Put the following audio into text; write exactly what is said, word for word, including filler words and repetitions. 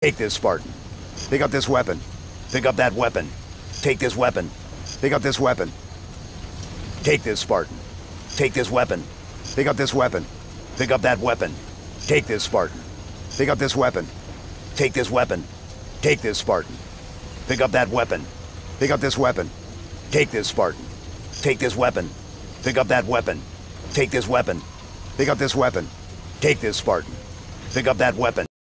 Take this, Spartan. Pick up this weapon. Pick up that weapon. Take this weapon. Pick up this weapon. Take this, Spartan. Take this weapon. Pick up this weapon. Pick up that weapon. Take this, Spartan. Pick up this weapon. Take this weapon. Take this, Spartan. Pick up that weapon. Pick up this weapon. Take this, Spartan. Take this weapon. Pick up that weapon. Take this weapon. Pick up this weapon. Take this, Spartan. Pick up that weapon.